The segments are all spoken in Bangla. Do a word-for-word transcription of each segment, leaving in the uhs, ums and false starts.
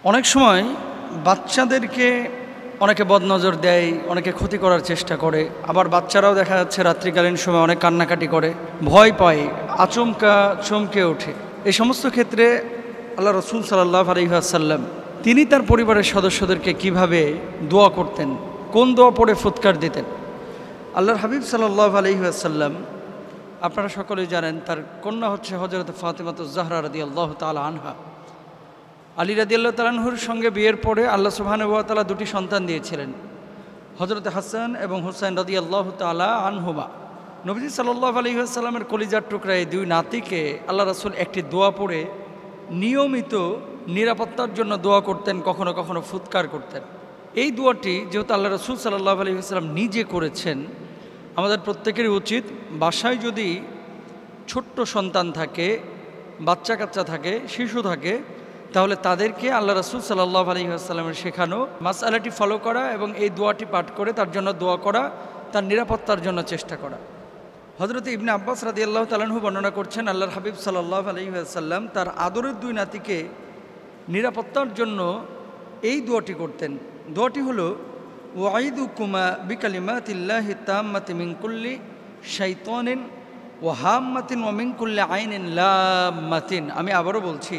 অনেক সময় বাচ্চাদেরকে অনেকে বদনজর দেয়, অনেকে ক্ষতি করার চেষ্টা করে, আবার বাচ্চারাও দেখা যাচ্ছে রাত্রিকালীন সময় অনেক কান্নাকাটি করে, ভয় পায়, আচমকা চমকে ওঠে। এই সমস্ত ক্ষেত্রে আল্লাহ রসুল সাল্লাল্লাহু আলাইহি ওয়াসাল্লাম তিনি তার পরিবারের সদস্যদেরকে কিভাবে দোয়া করতেন, কোন দোয়া পড়ে ফুৎকার দিতেন। আল্লাহর হাবিব সাল্লাল্লাহু আলাইহি ওয়াসাল্লাম আপনারা সকলেই জানেন, তার কন্যা হচ্ছে হযরত ফাতিমাতুজ জাহরা রাদিয়াল্লাহু তাআলা আনহা। আলী রাদিয়াল্লাহু তাআলা আনহুর সঙ্গে বিয়ের পরে আল্লাহ সুবহানাহু ওয়া তাআলা দুটি সন্তান দিয়েছিলেন, হযরত হাসান এবং হুসাইন রাদিয়াল্লাহু তাআলা আনহুমা। নবীজি সাল্লাল্লাহু আলাইহি ওয়াসাল্লামের কলিজার টুকরা এই দুই নাতিকে আল্লাহ রাসূল একটি দোয়া পড়ে নিয়মিত নিরাপত্তার জন্য দোয়া করতেন, কখনো কখনো ফুৎকার করতেন। এই দোয়াটি যেহেতু আল্লাহ রাসূল সাল্লাল্লাহু আলাইহি ওয়াসাল্লাম নিজে করেছেন, আমাদের প্রত্যেকেরই উচিত বাসায় যদি ছোট্ট সন্তান থাকে, বাচ্চা কাচ্চা থাকে, শিশু থাকে, তাহলে তাদেরকে আল্লাহ রাসূল সাল্লাল্লাহু আলাইহি ওয়াসাল্লামের শেখানো মাসআলাটি ফলো করা এবং এই দোয়াটি পাঠ করে তার জন্য দোয়া করা, তার নিরাপত্তার জন্য চেষ্টা করা। হযরত ইবনে আব্বাস রাদিয়াল্লাহু তাআলা আনহু বর্ণনা করছেন, আল্লাহর হাবিব সাল্লাল্লাহু আলাইহি ওয়াসাল্লাম তার আদরের দুই নাতিকে নিরাপত্তার জন্য এই দোয়াটি করতেন। দোয়াটি হলো ওয়াইদুকুমা বিকালিমাতিল্লাহি তাম্মাতি মিন কুল্লি শাইতানিন ওয়া হাম্মাতিন ওয়া মিন কুল্লি আইনিন লাম্মাতিন। আমি আবারও বলছি,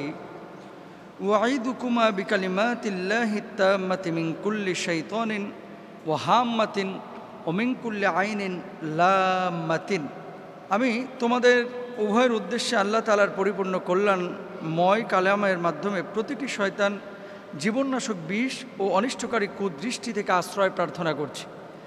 ওয়াইদুকুমা বিকালিমাতিল্লাহি তাম্মাতি মিন কুল্লি শাইতানিন ওয়া হাম্মাতিন ওয়া মিন কুল্লি আইনিন লাম্মাতিন। আমি তোমাদের উভয়ের উদ্দেশ্যে আল্লাহ তাআলার পরিপূর্ণ কল্যাণময় কালামের মাধ্যমে প্রতিটি শয়তান, জীবননাশক বিষ ও অনিষ্টকারী কুদৃষ্টি থেকে আশ্রয় প্রার্থনা করছি।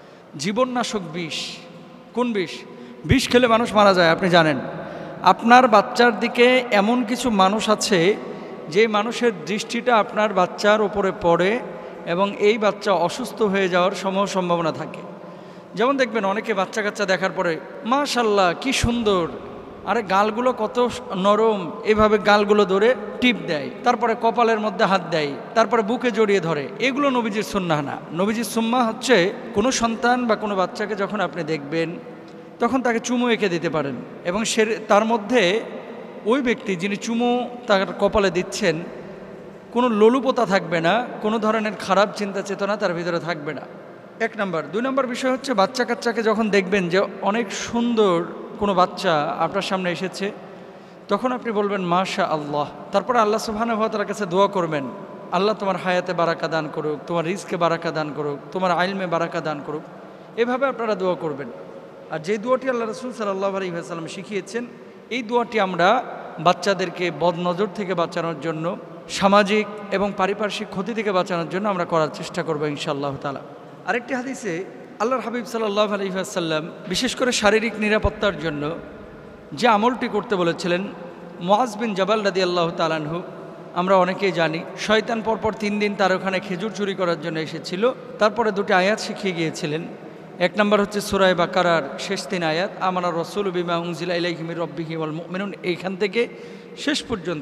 জীবননাশক বিষ, কোন বিষ? বিষ খেলে মানুষ মারা যায়, আপনি জানেন। আপনার বাচ্চার দিকে এমন কিছু মানুষ আছে যে মানুষের দৃষ্টিটা আপনার বাচ্চার ওপরে পড়ে এবং এই বাচ্চা অসুস্থ হয়ে যাওয়ার সমূহ সম্ভাবনা থাকে। যেমন দেখবেন অনেকে বাচ্চা কাচ্চা দেখার পরে মাশাআল্লাহ কি সুন্দর, আরে গালগুলো কত নরম, এভাবে গালগুলো ধরে টিপ দেয়, তারপরে কপালের মধ্যে হাত দেয়, তারপরে বুকে জড়িয়ে ধরে। এগুলো নবীজির সুন্নাহ না। নবীজির সুন্নাহ হচ্ছে কোনো সন্তান বা কোনো বাচ্চাকে যখন আপনি দেখবেন তখন তাকে চুমু এঁকে দিতে পারেন এবং সে তার মধ্যে ওই ব্যক্তি যিনি চুমু তার কপালে দিচ্ছেন কোনো লোলুপতা থাকবে না, কোনো ধরনের খারাপ চিন্তা চেতনা তার ভিতরে থাকবে না। এক নম্বর। দুই নম্বর বিষয় হচ্ছে বাচ্চা কাচ্চাকে যখন দেখবেন যে অনেক সুন্দর কোনো বাচ্চা আপনার সামনে এসেছে, তখন আপনি বলবেন মাশা আল্লাহ। তারপরে আল্লাহ সুবহানাহু ওয়া তাআলার কাছে দোয়া করবেন, আল্লাহ তোমার হায়াতে বারাকা দান করুক, তোমার রিজকে বারাকা দান করুক, তোমার ইলমে বারাকা দান করুক। এভাবে আপনারা দোয়া করবেন। আর যে দোয়াটি আল্লাহ রাসূল সাল্লাল্লাহু আলাইহি ওয়াসাল্লাম শিখিয়েছেন, এই দোয়াটি আমরা বাচ্চাদেরকে বদনজর থেকে বাঁচানোর জন্য, সামাজিক এবং পারিপার্শ্বিক ক্ষতি থেকে বাঁচানোর জন্য আমরা করার চেষ্টা করবো ইনশাআল্লাহ তাআলা। আরেকটি হাদিসে আল্লাহর হাবিব সাল্লাল্লাহু আলাইহি ওয়াসাল্লাম বিশেষ করে শারীরিক নিরাপত্তার জন্য যে আমলটি করতে বলেছিলেন, মুআজ বিন জাবাল রাদিয়াল্লাহু তাআলা আনহু, আমরা অনেকেই জানি, শয়তান পরপর তিন দিন তার ওখানে খেজুর চুরি করার জন্য এসেছিল। তারপরে দুটি আয়াত শিখিয়ে গিয়েছিলেন। এক নম্বর হচ্ছে সূরা বাকারার শেষ তিন আয়াত, আমানা রাসূলু বিমা উনজিলা ইলাইহি মির রাব্বিহি ওয়াল মুমিনুন, এইখান থেকে শেষ পর্যন্ত।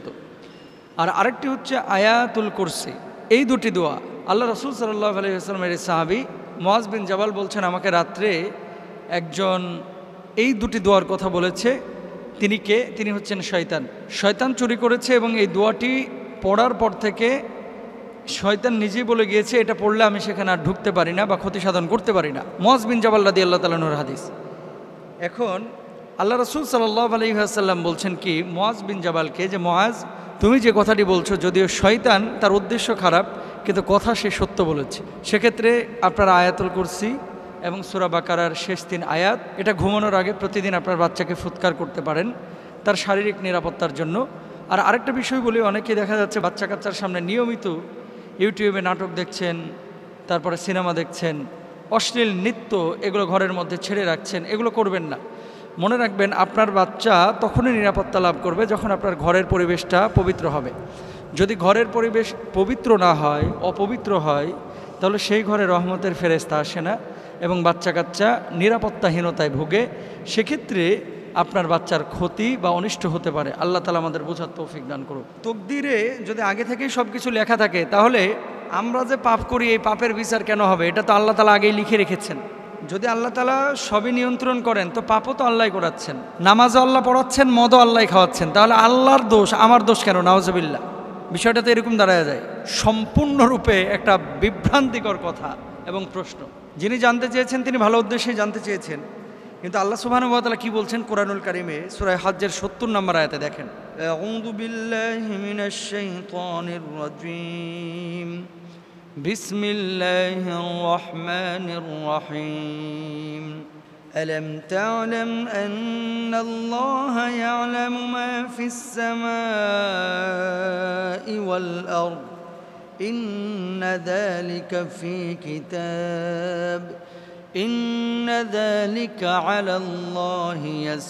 আর আরেকটি হচ্ছে আয়াতুল কুরসি। এই দুটি দোয়া আল্লাহ রাসূল সাল্লাল্লাহু আলাইহি ওয়াসাল্লামের সাহাবী মুআজ বিন জাবাল বলছেন, আমাকে রাত্রে একজন এই দুটি দোয়ার কথা বলেছে। তিনি কে? তিনি হচ্ছেন শয়তান। শয়তান চুরি করেছে এবং এই দোয়াটি পড়ার পর থেকে শয়তান নিজেই বলে গিয়েছে, এটা পড়লে আমি সেখানে আর ঢুকতে পারি না বা ক্ষতি সাধন করতে পারি না। মুআজ বিন জাবাল রাদিয়াল্লাহু তাআলা আনহুর হাদিস। এখন আল্লাহ রাসূল সাল্লাল্লাহু আলাইহি ওয়াসাল্লাম বলছেন কি মুআজ বিন জাবালকে, যে মুআজ, তুমি যে কথাটি বলছো, যদিও শয়তান তার উদ্দেশ্য খারাপ, কিন্তু কথা সে সত্য বলেছে। সেক্ষেত্রে আপনারা আয়াতুল কুরসি এবং সূরা বাকারার শেষ তিন আয়াত, এটা ঘুমানোর আগে প্রতিদিন আপনার বাচ্চাকে ফুৎকার করতে পারেন তার শারীরিক নিরাপত্তার জন্য। আর আরেকটা বিষয় বলি, অনেকে দেখা যাচ্ছে বাচ্চা কাচ্চার সামনে নিয়মিত ইউটিউবে নাটক দেখছেন, তারপরে সিনেমা দেখছেন, অশ্লীল নৃত্য এগুলো ঘরের মধ্যে ছেড়ে রাখছেন। এগুলো করবেন না। মনে রাখবেন, আপনার বাচ্চা তখনই নিরাপত্তা লাভ করবে যখন আপনার ঘরের পরিবেশটা পবিত্র হবে। যদি ঘরের পরিবেশ পবিত্র না হয়, অপবিত্র হয়, তাহলে সেই ঘরে রহমতের ফেরেশতা আসে না এবং বাচ্চা কাচ্চা নিরাপত্তাহীনতায় ভোগে। সেক্ষেত্রে আপনার বাচ্চার ক্ষতি বা অনিষ্ট হতে পারে। আল্লাহ তাআলা আমাদের বোঝার তৌফিক দান করুক। তকদিরে যদি আগে থেকেই সব কিছু লেখা থাকে, তাহলে আমরা যে পাপ করি এই পাপের বিচার কেন হবে? এটা তো আল্লাহ তাআলা আগেই লিখে রেখেছেন। যদি আল্লাহ তাআলা সবই নিয়ন্ত্রণ করেন, তো পাপও তো আল্লাহ করাচ্ছেন, নামাজও আল্লাহ পড়াচ্ছেন, মদও আল্লাহ খাওয়াচ্ছেন, তাহলে আল্লাহর দোষ আমার দোষ কেন? নাউজুবিল্লাহ। বিষয়টা তো এরকম দাঁড়ায় যায়, সম্পূর্ণরূপে একটা বিভ্রান্তিকর কথা এবং প্রশ্ন। যিনি জানতে চেয়েছেন তিনি ভালো উদ্দেশ্যে জানতে চেয়েছেন, কিন্তু আল্লাহ সুবহানাহু ওয়া তাআলা কি বলছেন কোরআনুল কারীমে সূরা হজ্জের সত্তর নম্বর আয়াতে দেখেন, আউযু বিল্লাহি মিনাশ শাইতানির রাজীম বিসমিল্লাহির রহমানির রহিম ألم تعلم أن الله يعلم ما في السماء والأرض إن ذلك في كتاب إن ذلك على الله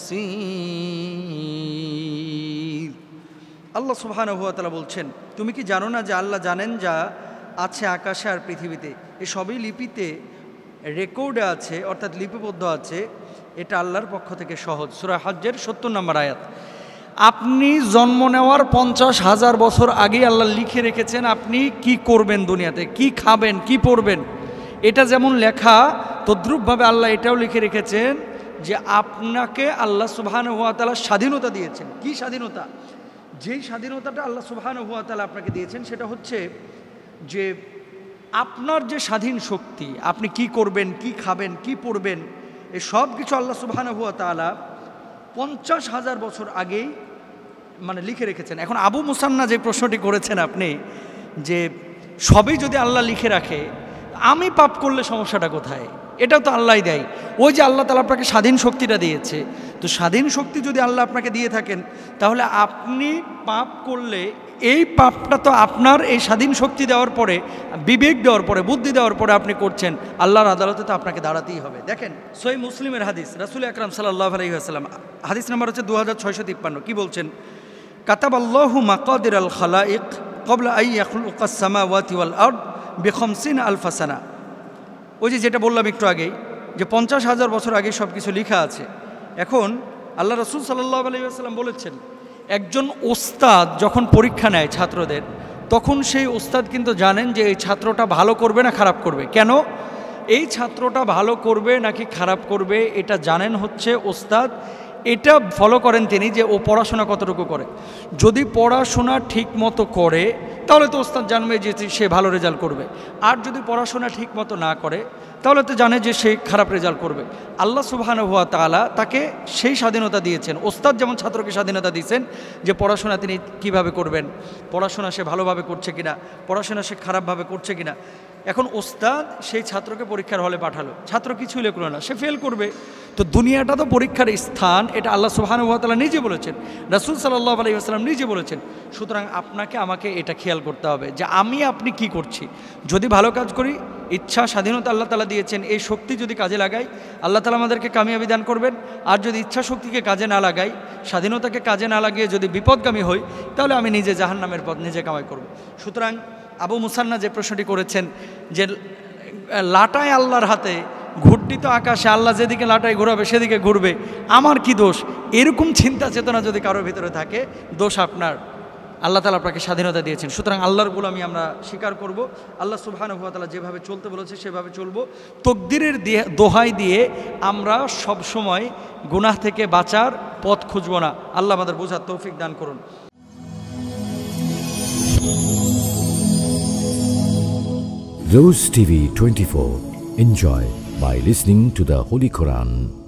يسير আল্লাহ সুবহানাহু ওয়া তাআলা বলছেন, তুমি কি জানো না যে আল্লাহ জানেন যা আছে আকাশে আর পৃথিবীতে, এই সবই লিপিতে রেকর্ডে আছে, অর্থাৎ লিপিবদ্ধ আছে। এটা আল্লাহর পক্ষ থেকে সহজ। সূরা হজ্জের সত্তর নম্বর আয়াত। আপনি জন্ম নেওয়ার পঞ্চাশ হাজার বছর আগেই আল্লাহ লিখে রেখেছেন আপনি কি করবেন, দুনিয়াতে কি খাবেন, কি পড়বেন। এটা যেমন লেখা, তদ্রূপভাবে আল্লাহ এটাও লিখে রেখেছেন যে আপনাকে আল্লাহ সুবহানাহু ওয়া তাআলা স্বাধীনতা দিয়েছেন। কি স্বাধীনতা? যেই স্বাধীনতাটা আল্লাহ সুবহানাহু ওয়া তাআলা আপনাকে দিয়েছেন সেটা হচ্ছে যে আপনার যে স্বাধীন শক্তি, আপনি কি করবেন, কি খাবেন, কি পড়বেন, এই সব কিছু আল্লাহ সুবহানাহু ওয়া তাআলা পঞ্চাশ হাজার বছর আগেই মানে লিখে রেখেছেন। এখন আবু মুসান্না যে প্রশ্নটি করেছেন আপনি, যে সবই যদি আল্লাহ লিখে রাখে, আমি পাপ করলে সমস্যাটা কোথায়? এটাও তো আল্লাহই দেয়। ওই যে আল্লাহ তাআলা আপনাকে স্বাধীন শক্তিটা দিয়েছে, তো স্বাধীন শক্তি যদি আল্লাহ আপনাকে দিয়ে থাকেন, তাহলে আপনি পাপ করলে এই পাপটা তো আপনার এই স্বাধীন শক্তি দেওয়ার পরে, বিবেক দেওয়ার পরে, বুদ্ধি দেওয়ার পরে আপনি করছেন, আল্লাহর আদালতে তো আপনাকে দাঁড়াতেই হবে। দেখেন সহিহ মুসলিমের হাদিস, রাসূল আকরাম সাল্লাল্লাহু আলাইহি ওয়াসাল্লাম, হাদিস নাম্বার হচ্ছে দু হাজার ছয়শো তিপ্পান্ন। কি বলছেন? কাতাবাল্লাহু মাকাদিরাল খালাইক ক্বাবলা আন ইয়াখলুকাস সামাওয়াতি ওয়াল আরদ বিখামসিনা আলফা সানা। ওই যে যেটা বললাম একটু আগেই, যে পঞ্চাশ হাজার বছর আগে সব কিছু লেখা আছে। এখন আল্লাহ রাসূল সাল্লাল্লাহু আলাইহি ওয়াসাল্লাম বলেছেন, একজন ওস্তাদ যখন পরীক্ষা নেয় ছাত্রদের, তখন সেই ওস্তাদ কিন্তু জানেন যে এই ছাত্রটা ভালো করবে না খারাপ করবে। কেন? এই ছাত্রটা ভালো করবে নাকি খারাপ করবে এটা জানেন হচ্ছে ওস্তাদ। এটা ফলো করেন তিনি যে ও পড়াশোনা কতটুকু করে। যদি পড়াশোনা ঠিক মতো করে তাহলে তো ওস্তাদ জানবে যে সে ভালো রেজাল্ট করবে, আর যদি পড়াশোনা ঠিক মতো না করে তাহলে তো জানে যে সে খারাপ রেজাল্ট করবে। আল্লাহ সুবহানাহু ওয়া তাআলা তাকে সেই স্বাধীনতা দিয়েছেন। ওস্তাদ যেমন ছাত্রকে স্বাধীনতা দিয়েছেন যে পড়াশোনা তিনি কিভাবে করবেন, পড়াশোনা সে ভালোভাবে করছে কিনা, পড়াশোনা সে খারাপভাবে করছে কিনা। এখন ওস্তাদ সেই ছাত্রকে পরীক্ষার হলে পাঠালো, ছাত্র কিছুই লিখলো না, সে ফেল করবে। তো দুনিয়াটা তো পরীক্ষার স্থান, এটা আল্লাহ সুবহানাহু ওয়া তাআলা নিজে বলেছেন, রাসূল সাল্লাল্লাহু আলাইহি ওয়াসাল্লাম নিজে বলেছেন। সুতরাং আপনাকে আমাকে এটা খেয়াল করতে হবে যে আমি আপনি কি করছি। যদি ভালো কাজ করি, ইচ্ছা স্বাধীনতা আল্লাহ তাআলা দিয়েছেন, এই শক্তি যদি কাজে লাগাই, আল্লাহ তাআলা আমাদেরকে কামিয়াবি দান করবেন। আর যদি ইচ্ছা শক্তিকে কাজে না লাগাই, স্বাধীনতাকে কাজে না লাগিয়ে যদি বিপদগামী হই, তাহলে আমি নিজে জাহান্নামের পথ নিজে কামাই করব। সুতরাং আবু মুসান্না যে প্রশ্নটি করেছেন যে লাটায় আল্লাহর হাতে, ঘুরটি তো আকাশে, আল্লাহ যেদিকে লাটায় ঘুরাবে সেদিকে ঘুরবে, আমার কি দোষ, এরকম চিন্তা চেতনা যদি কারোর ভিতরে থাকে, দোষ আপনার। আল্লাহ তাআলা আপনাকে স্বাধীনতা দিয়েছেন। সুতরাং আল্লাহর গোলামি আমরা স্বীকার করব, আল্লাহ সুবহানাহু ওয়া তাআলা যেভাবে চলতে বলেছে সেভাবে চলবো। তকদিরের দোহাই দিয়ে আমরা সব সময় গুনাহ থেকে বাঁচার পথ খুঁজব না। আল্লাহ আমাদের বোঝার তৌফিক দান করুন। Rose T V twenty-four. Enjoy by listening to the Holy Quran.